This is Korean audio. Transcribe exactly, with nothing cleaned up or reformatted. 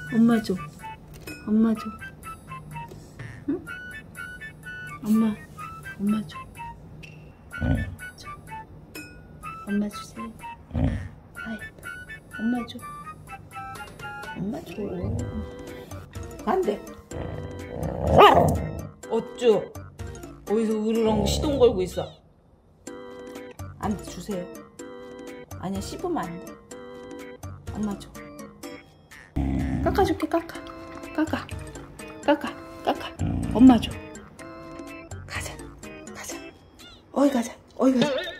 엄마 줘. 엄마 줘. 응? 엄마, 엄마 줘. 줘. 엄마 주세요. 아이, 엄마 줘. 엄마 줘. 안 돼. 어쭈? 어디서 으르렁 시동 걸고 있어? 안 돼, 주세요. 아니야, 씹으면 안 돼. 엄마 줘. 깎아줄게, 깎아. 깎아. 깎아. 깎아. 엄마 줘. 가자. 가자. 어이 가자. 어이 가자.